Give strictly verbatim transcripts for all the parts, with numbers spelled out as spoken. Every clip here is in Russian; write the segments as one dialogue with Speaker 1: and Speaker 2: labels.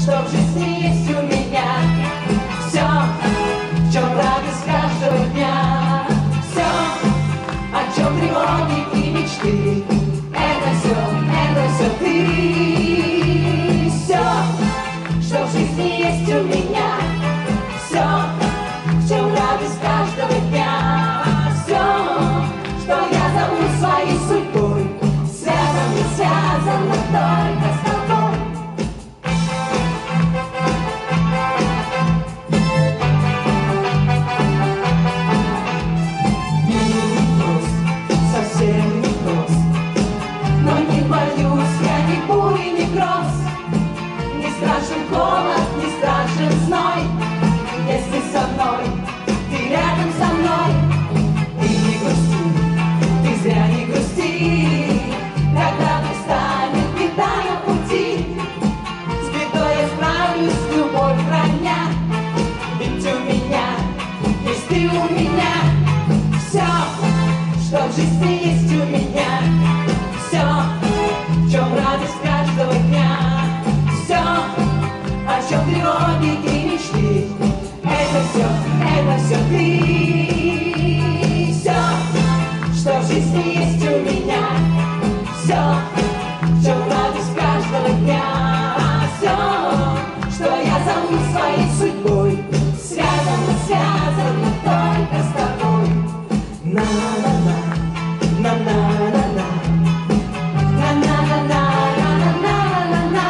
Speaker 1: что в жизни есть у меня. Все, в чем радость каждого дня. Все, о чем тревоги и мечты. Это все, это все ты. Все, что в жизни есть у меня. Все, в чем радость каждого дня. Все, что я зову своей судьбой. Связан, не связан, но только с тобой. Непрост, совсем непрост, но не боюсь я ни бури, ни гроз. Не страшен холод, не страшен зной, если со мной, ты рядом со мной. И не грусти, ты зря не грусти, когда пристанет беда на пути. С бедой я справлюсь, любовь храня, ведь у меня есть ты у меня. Все, что в жизни есть у меня. Все, в чем радость каждого дня. Все, о чем тревоги и мечты. Это все, это все ты. Все, что в жизни есть у меня. Все, в чем радость каждого дня. Все, что я зову своей судьбой. Связан, связан, но только с тобой. На-на-на, на-на-на-на, на-на-на-на, на-на-на-на.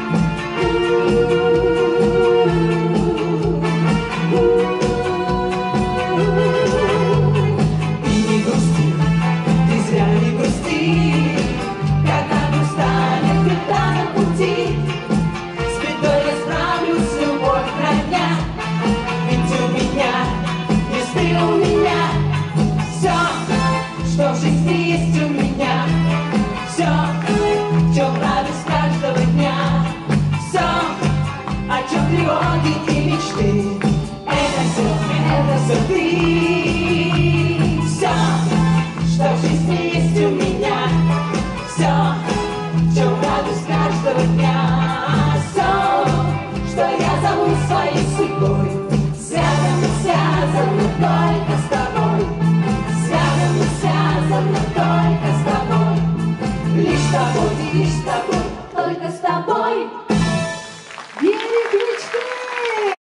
Speaker 1: И не грусти, ты зря не грусти, когда устанет беда на пути. С бедой я справлюсь, любовь храня, ведь у меня есть ты у меня. Все, что в жизни есть у меня. Все, в чем радость каждого дня. Все, о чем тревоги и мечты. Это все, это все ты. Все, что в жизни есть у меня. Все, в чем радость каждого дня. Все, что я зову своей судьбой. Связан, связан, но только